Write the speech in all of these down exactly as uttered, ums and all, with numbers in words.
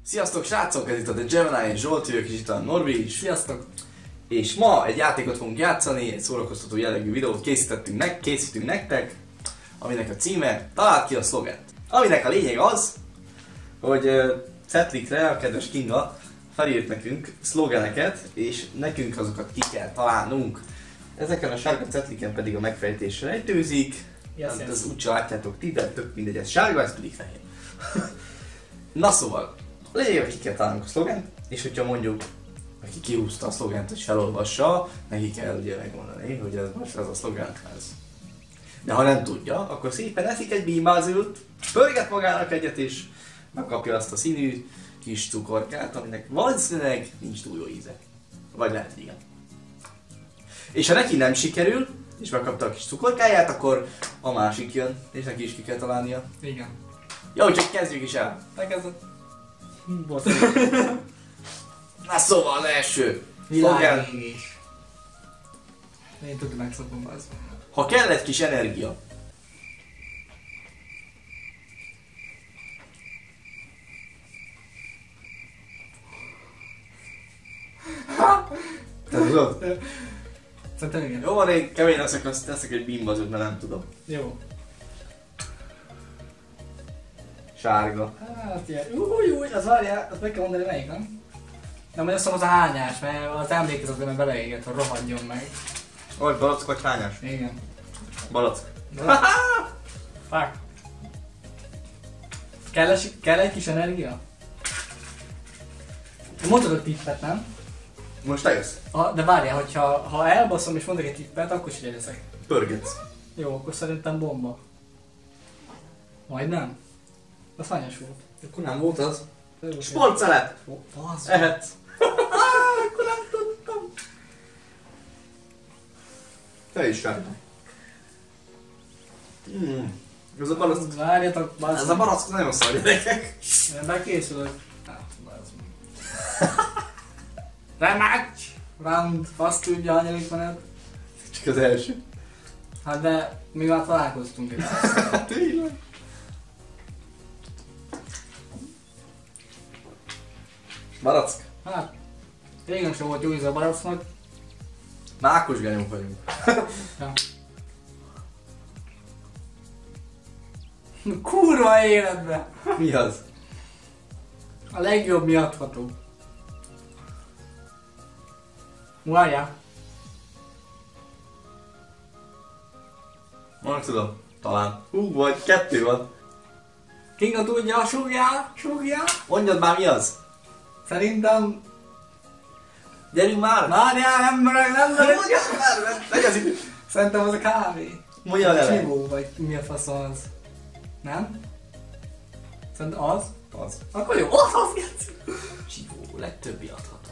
Sziasztok srácok, ez itt a The Gemini, és Zsolt vagyok, és itt a Norbi is. Sziasztok! És ma egy játékot fogunk játszani, egy szórakoztató jellegű videót készítettünk nek, készítünk nektek, aminek a címe Találd ki a szlogent. Aminek a lényeg az, hogy uh, Cetlikre a kedves Kinga felírt nekünk szlogeneket, és nekünk azokat ki kell találnunk. Ezeken a sárga cetliken pedig a megfejtésre rejtőzik. Yes, hát yes. ez úgy látjátok ti, de tök mindegy, ez sárga, ez pedig fehér. Na szóval, a lényeg, hogy ki kell találnunk a szlogent, és hogyha mondjuk, aki kihúzta a szlogent, és felolvassa, neki kell ugye megmondani, hogy ez most az a szlogen, ez. De ha nem tudja, akkor szépen eszik egy bímbázült, pörget magának egyet, és megkapja azt a színű kis cukorkát, aminek valószínűleg nincs túl jó íze. Vagy lehet, hogy igen. És ha neki nem sikerül, és megkapta a kis cukorkáját, akkor a másik jön, és neki is ki kell találnia. Igen. Jó, úgyhogy kezdjük is el. Megkezdett. Na szóval az első szlogen. Világégés. Én tudni megszokom az. Ha kell egy kis energia. Te tudod? Szerintem igen. Jó van, én kemény leszek, azt teszek egy bimbazót, mert nem tudom. Jó. Sárga. Hát ilyen. Új, új, az várjál, azt meg kell mondani melyik, nem? Nem, hogy azt mondom, az a hányás, mert az emlékezetben beleégett, hogy rohadjon meg. Vagy balack vagy hányás? Igen. Balack. Fuck. Kell, es- kell egy kis energia? Mondtad a tippet, nem? Most te jössz. Ha, de várjál, hogyha ha elbaszom és mondok egy tippet, akkor is ide leszek. Pörgetsz. Jó, akkor szerintem bomba. Majdnem? Az hányas volt? Akkor nem volt az. Sport! Sportszelet! Fasz! Ehetsz. Akkor nem tudtam! Te is sárga. Mm. Ez a balack. Várjatok, bazd Ez a balack nagyon szar, gyerekek. Én bekészülök. Hát, bazd meg. Rematch! Round, azt tudja, hanyadik van ez. Csak az első. Hát de mi már találkoztunk itt. Tényleg. Barack. Hát, régen sem volt jó íze a baracknak. Mákos genyók vagyunk. Ja. Kurva életbe! Mi az? A legjobb mi adható. Várjál. Nem tudom. Talán. Hú, vagy kettő van. Kinga tudja, súgjál, súgjál. Mondjad már mi az? Szerintem... Gyerünk már! Várjál, emberek, nem merek. Mondjad már! mert Megy az itt. Szerintem az a kávé. Mondja a neve. Csivó, vagy mi a faszom az. Nem? Szerintem az? Az. Akkor jó, az az geci. Csivó, legtöbbi adható.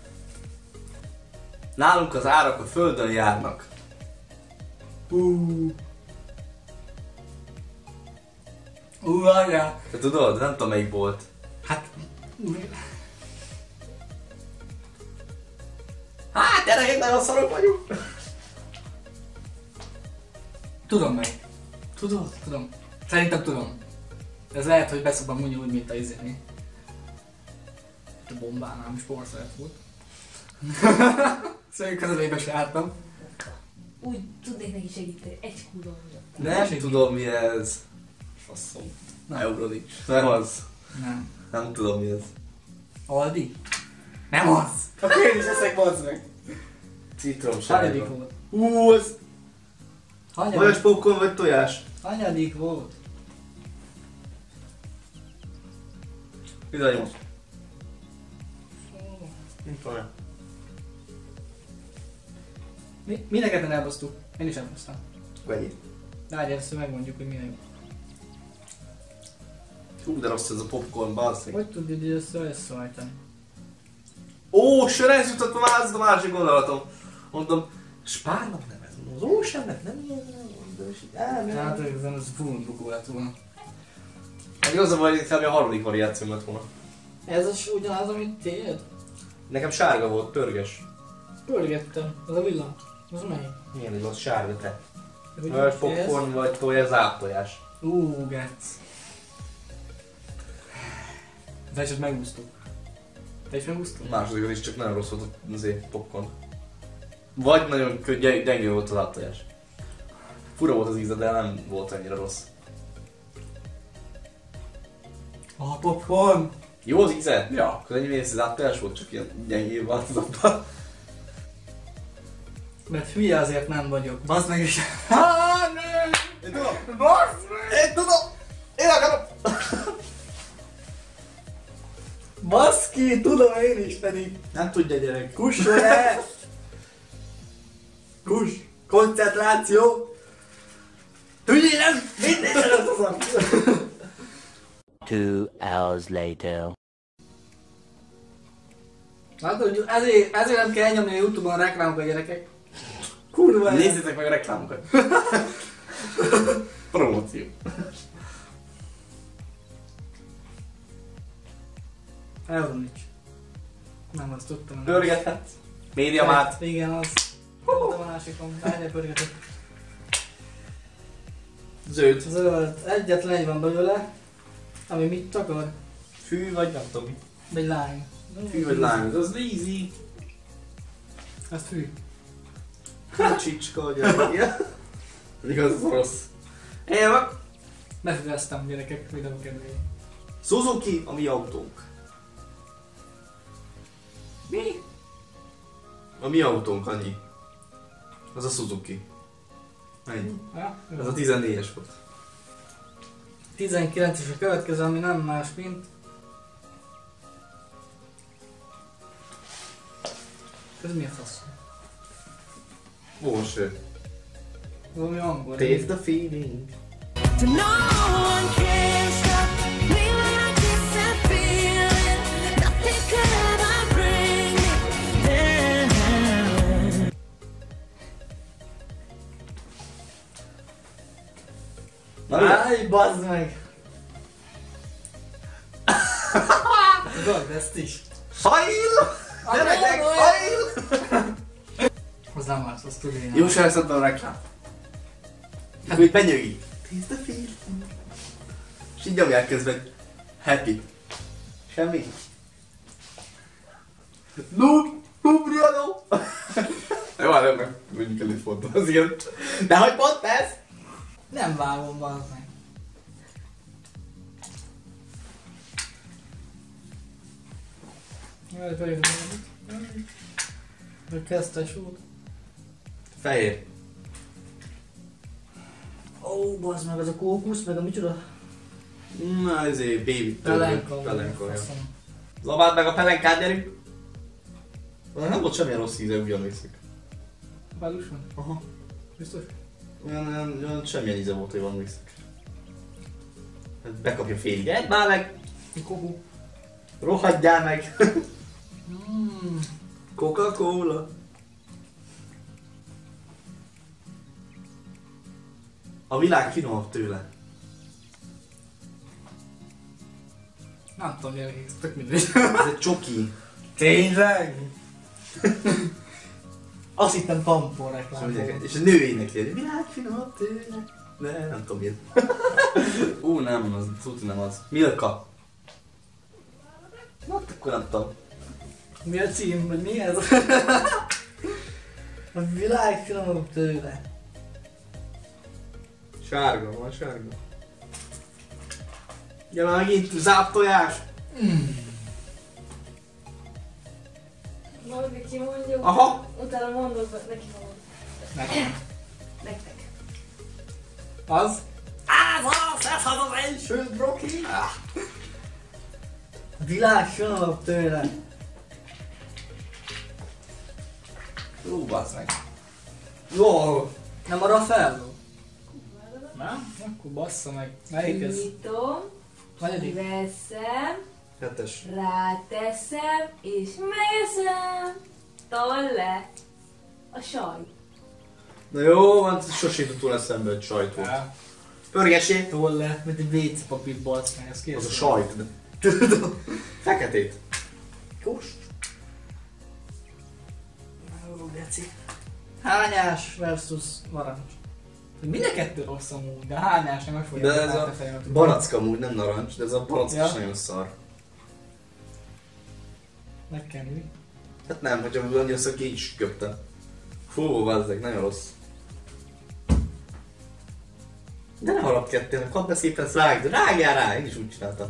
Nálunk az árak a földön járnak. Hú. Hú, várjál. Te tudod? Nem tudom melyik volt. Hát... Hát, gyerekek, nagyon szarok vagyunk. Tudom meg. Tudod? Tudom. Szerintem tudom. Ez lehet, hogy beszobban úgy, úgy, mint a izéni. A bombánál, sportszeret volt. Szóval közelébe se álltam. Úgy tudnék neki segíteni, egy kurva mondott. Nem Segít. tudom mi ez. Faszom. Nem. Euró nincs. Nem az. Nem. Nem tudom mi ez. Aldi? Nem az! Akkor én is eszek, bazd meg! Citromsárga. Hanyadik volt? Hú, az... Vajas Hanyadik, popcorn vagy tojás? hanyadik volt? tizennyolc. Nem tudom. Mi, mi neked elbasztuk? Én is elbasztam. Vegyél. De hát először megmondjuk, hogy milyen jó. Hú, de rossz ez a popcorn, basszik. Hogy tudod hogy össze összehajtani? Ó, sörez jutott már, ez a másik gondolatom. Mondom, spárnak nem ez, az ósemnek nem ilyen, de is így elmegy. Hát ezen az full bukó lett volna. Hát igazából hogy inkább a harmadik variáció lett volna. Ez az ugyanaz, amit tiéd? Nekem sárga volt, pörges. Pörgettem. Az a villam. Az melyik? Milyen egy az sárga te? Hogy Vajas ez? popcorn vagy tojás, záptojás. Ú, gec. Te is megúsztuk. Te is megúsztuk? Másodikat is csak nagyon rossz volt azért popcorn. Vagy nagyon gy- gyengé volt az áttojás. Fura volt az íze, de nem volt annyira rossz. A popcorn! Jó az íze? Ja. Akkor ennyi mész az áttojás volt, csak ilyen gyengé változatban. Mert hülye azért nem vagyok. Bazd meg is. Háááá, ne! Én tudom! Bazd meg! Én tudom! Én akarom! Baszki, tudom én is pedig. Nem tudja gyerek. Kussolj el! Kus! Koncentráció! Figyelem! Minden előtt Two hours later. Látod, hogy ezért, ezért nem kell elnyomni a Youtube-on a reklámokat, gyerekek. Kurva el. Nézzétek meg a reklámokat. Promóció. Euró nincs. Nem, azt tudtam. Pörgethet. Médiamát. Igen, az. Volt a másikon. Várjál, pörgetek. Zöld. Zöld. Egyetlen egy van belőle. Ami mit akar? Fű vagy nem tudom mi. Vagy lány. Fű vagy lány. Az easy. Ez fű. Csicska a gyerek. Pedig az rossz. Élve. Befüggesztem, gyerekek, videó kedvéért. Suzuki a mi autónk. Mi? A mi autónk, annyi. Az a Suzuki. Ennyi. Ja, Ez a tizennégyes volt. tizenkilences a következő, ami nem más, mint... Ez mi a fasz? Bóső. Valami angol. Taste the feeling. No one can stop me when I kiss that feeling. Nothing could ever bring me down. Állj, bazd meg! Tudod ezt is? Fajl! Gyerekek, fajl! Az nem más, azt tudja. Jó, se lesz a reklám. Akkor így benyögi. Taste the feeling. És így nyomják közben. Happy. Semmi. No, Lubriano! Jó, hát nem, mondjuk el itt fontos az ilyen. De hogy pont ez? Nem vágom, bazd meg. Jaj, pedig a kezdtes út. Fehér. Ó, bazd meg, ez a kókusz, meg a micsoda? Na, ezért baby. Pelenka. Pelenka, ja. Faszom. Zabáld meg a pelenkát, gyerünk! Nem volt semmilyen rossz íze, úgy emlékszik. Vágus van? Aha. Biztos? Olyan, olyan, olyan semmilyen íze volt, hogy van emlékszik. Hát bekapja félig. Edd már meg! Kóku. Rohadjál meg! Mm. Coca-Cola. A világ finomabb tőle. Nem tudom, gyerekek, ez tök mindegy. Ez egy csoki. Tényleg? Azt hittem tampon reklám. Szóval és a nő énekli, a világ finomabb tőle. Ne, nem tudom miért. Ú, nem, az tuti nem az. Milka. Na, akkor nem tudom. Mi a cím, vagy mi ez? A világ finomabb tőle. Sárga, van sárga. Ja, már megint záptojás. Valaki kimondja, Aha. utána mondok neki valamit. Nekem. Nektek. Az? Az az, ez az az első broki! A világ finomabb tőle. Ú, bassz meg. Jó. Nem a Raffaello? Nem? Akkor bassza meg. Melyik ez? Nyitom, Negyedik? kiveszem, Hetes. ráteszem, és megeszem. Tolle. A saj. Na jó, van, sosem jutott eszembe egy sajt volt. Ja. Pörgessé! Tolle, mint egy vé cé papír balsz meg, ez kész. Az a sajt. de- Tudod? Feketét. Kóst. Ó, geci. Hányás versus narancs. Mind a kettő rossz amúgy, de hányás nem meg fogja. De ez a baracka amúgy nem narancs, de ez a barack Ja. is nagyon szar. Megkenni. Hát nem, hogyha annyira szok ki is köptem. Fú, vazzeg, nagyon rossz. De ne halad kettél, kadd be szépen, rágd, rágjál rá, én is úgy csináltam.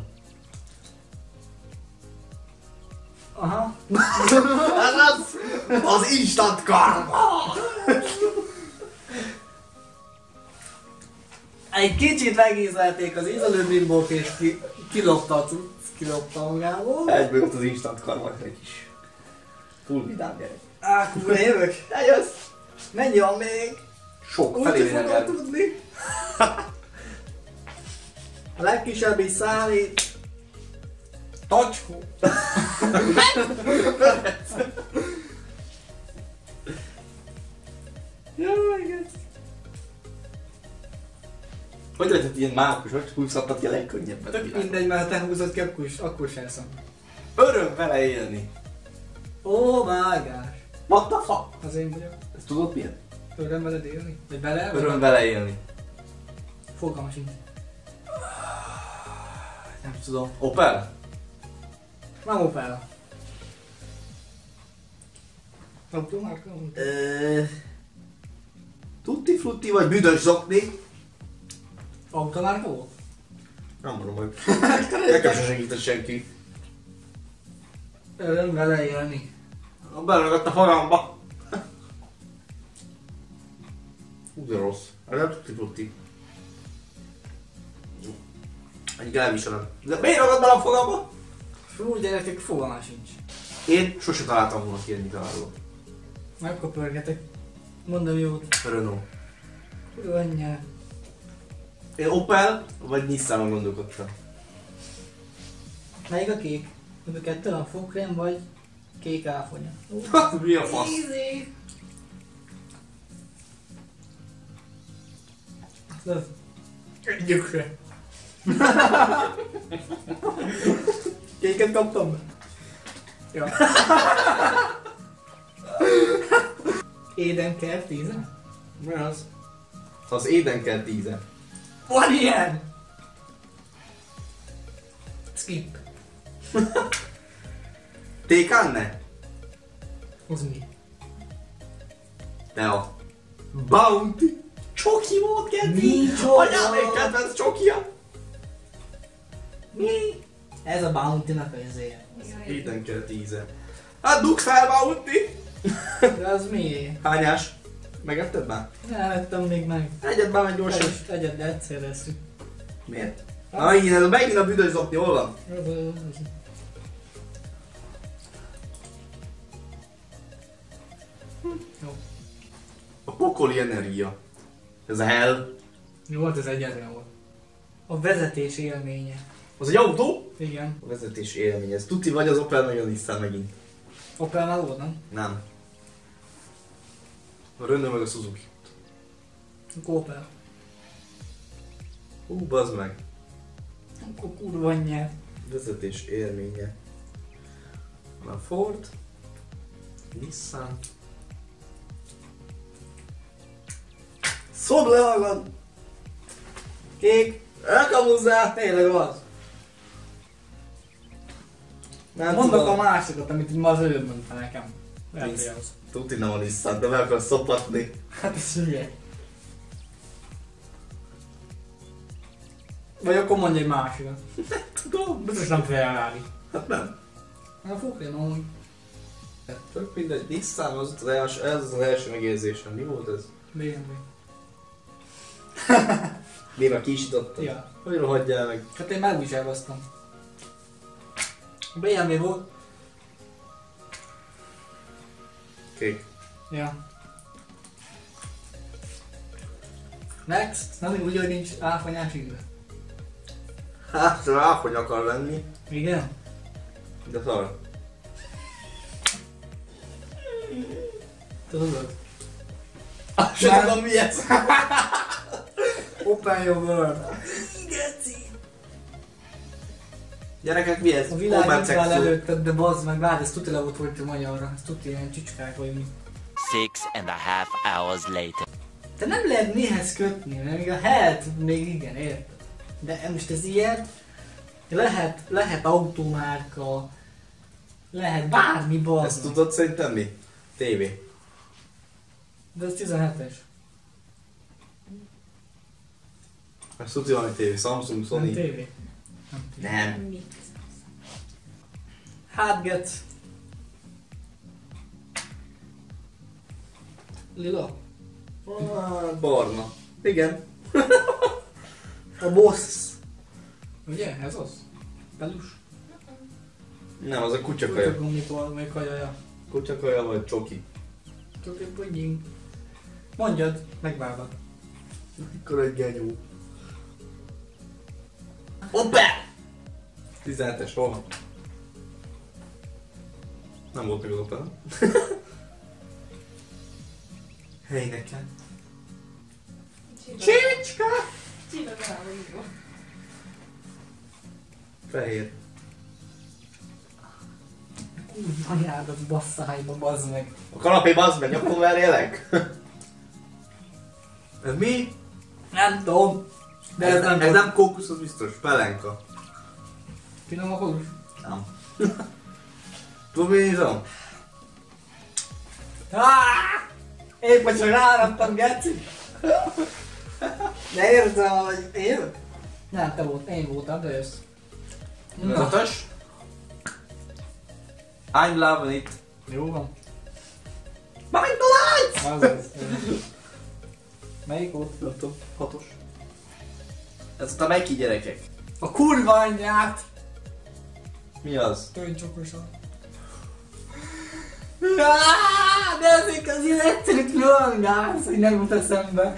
Aha. Ez az, az instant karma! Egy kicsit megízelték az ízelőbimbók és ki, kilopta a cucc, kilopta magából. Egyből jött az instant karma, egy kis full vidám gyerek. Á, kurva jövök. Eljössz! Mennyi van még? Sok, Úgy felé fogom nem tudni. A legkisebb is számít. Tacskó. Jaj, igen. Hogy lehetett ilyen mákos, hogy húzhattad ki a legkönnyebben? Tök mindegy, mert ha te húzod ki, akkor is, akkor sem szom. Öröm vele élni. Ó, vágás. What the fuck? Az én vagyok. Ezt tudod milyen? Öröm veled élni? Vagy vele? Öröm vele élni. Fogalma sincs. Nem tudom. Opel? Nem Opel. Automárka? Eee... Tutti frutti vagy büdös zokni? Automárka volt? Nem mondom, hogy nekem sem segített senki. Öröm vele élni. Beleragadt a fogamba. Hú, de rossz. Ez nem tutti frutti. Egy elviselem. De miért ragad bele a fogamba? Fú, gyerekek, fogalma sincs. Én sose találtam volna ki egy találót. Megköpörgetek. Mondom jót. Renault. Kurva anyját. Én Opel vagy Nissanon gondolkodtam. Melyik a kék? Ebből kettő a fogkrém vagy kék áfonya. Mi a fasz? Easy! Löv. Együkre. Kéket kaptam be? Ja. Édenkert tízen? Mi az? Az Édenker tíze. Van ilyen! Skip. Tékánne? Az mi? De a Bounty. Csoki volt kedvi. Micsoda? Anyám egy kedvenc csokija. Mi? Ez a Bounty-nak az ilyen. Édenker tíze. Hát dugd fel Bounty. De az mi? Hányás? Megetted már? Nem ettem még meg. Egyet már meg gyorsan. Egyet, egyet, de egyszerre eszünk. Miért? Na megint, ez megint a büdös zokni, hol van? Az, az, az. Jó. A pokoli energia. Ez a hell. Jó volt, ez egyetlen volt. A vezetés élménye. Az egy autó? Igen. A vezetés élmény. Ez tuti vagy az Opel meg a Nissan megint. Opelnál volt, nem? Nem. A Renault meg a Suzuki. Akkor Opel. Hú, bazd meg. Akkor kurva anyját. Vezetés élménye. Van a Ford. Nissan. Szobd le magad! Kék. Elkamuzzál! Tényleg az. Nem Mondok tudom. a másikat, amit így ma az előbb mondta nekem. Lehet, Nincs. hogy az. Tuti nem a Nissan, de meg akarsz szopatni. Hát ez hülye. Vagy akkor mondj egy másikat. Tudom. Biztos nem Ferrari. Hát nem. A fogkrém amúgy. Tök mindegy. Nissan az az első, ez az első megérzésem. Mi volt ez? bé em vé. Néha kisítottad? Ja. Hogy rohadjál meg? Hát én már úgy is elbasztam. bé em vé volt. Kék. Ja. Next. Nem úgy, hogy nincs áfonyás íze. Hát, rá, hogy akar lenni. Igen? De szar. Tudod? Se Már- tudom mi ez. Open your world. Gyerekek, mi ez? A világ itt van Homosexual. előtted, de bazd meg, várj, ez tuti le volt fordítva magyarra. Ez tuti ilyen csicskák vagy mi. Six and a half hours later. Te nem lehet mihez kötni, mert még a helyet még igen, érted? De most ez ilyen, lehet, lehet automárka, Lehet bármi Ezt bazd. tudod szerintem mi? Tévé. De ez tizenhetes. Ezt tudja valami tévé. Samsung, Nem Sony. tévé. Nem tévé. Nem. Mi? Hát get. Lila. Ah, barna. Igen. A boss. Ugye? Ez az? Pelus? Nem, az a kutyakaja. Kutyagumitól, vagy kajaja. Kutyakaja vagy csoki. Csak egy pudding. Mondjad, megvárlak. Mikor egy genyó. Hoppá! tizenhetes, hol van? Nem volt még az opera. Hely nekem. Csicska! Csillag rá, hogy jó. Fehér. Anyádat basszájba, bazd meg. A kanapé bazd meg, nyakon verjelek? Ez mi? Nem tudom. De ez, ez nem, ez nem kókusz, az biztos. Pelenka. Finom a kolus? Nem. Tudod, mi nézem? Épp hogy csak ráraktam, geci. De érzem, hogy én? Nem, te volt, én voltam, de jössz. Ez a tös? I'm loving it. Jó van. McDonald's! Az az. Melyik volt? Nem tudom, hatos. Ez a melyik gyerekek? A kurva anyját! Mi az? Tőncsokosan. De ezek az ilyen egyszerű különgász, hogy nem jut eszembe.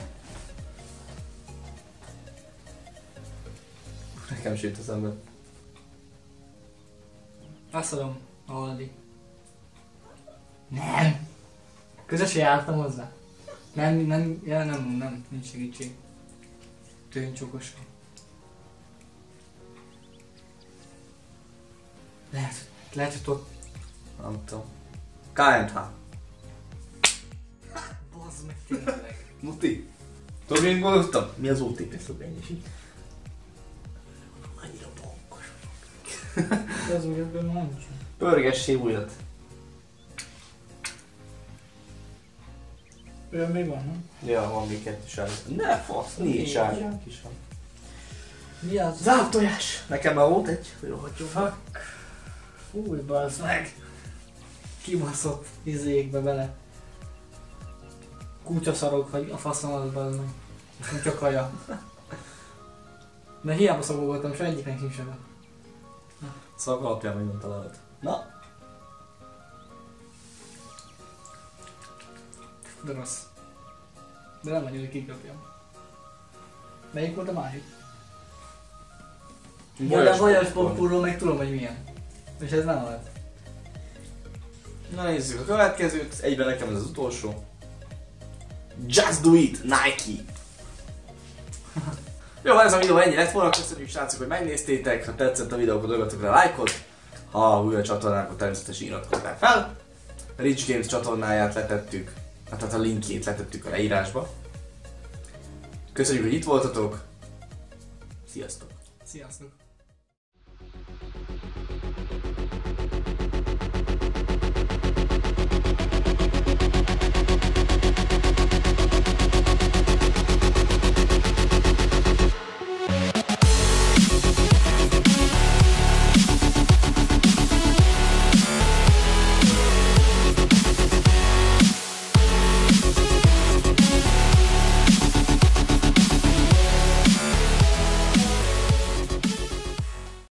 Nekem sült eszembe. Azt mondom, Aldi. Nem! Közösen jártam hozzá. Nem, nem, ja, nem, nem, nincs segítség. Tőncsokosan. Lehet, lehet, hogy ott... Nem tudom. ká em há. Bazd meg tényleg. Muti. Tudod, mit gondoltam? Mi az o té pé szlogenjesi? Annyira bankos. De az úgy ebben már nincs. Pörgessé újat. Olyan még van, nem? Ja, van még kettő sárga. Ne fasz, négy sárgánk is van. Mi az? Závtojás! Nekem már volt egy, hogy rohadjon. Fuck. Fúj, bazd meg. Kibaszott izékbe bele. Kutyaszarok, hogy a faszomat, bazd meg. Kutya kaja. De hiába szagolgattam, se egyiknek sincs ebben. Szak alapján megmondta lehet. Na, De rossz. De nem annyira, hogy kikapjam. Melyik volt a másik? Vagy a vajas popcornról meg tudom, hogy milyen. És ez nem volt. Na nézzük a következőt, egyben nekem ez az utolsó. Just do it, Nike! Jó, ez a videó ennyi lett volna, köszönjük srácok, hogy megnéztétek, ha tetszett a videó, akkor dobjatok rá lájkot, ha új a csatornán, akkor természetesen iratkozzátok fel. A Rich Games csatornáját letettük, hát tehát a linkjét letettük a leírásba. Köszönjük, hogy itt voltatok, sziasztok! Sziasztok!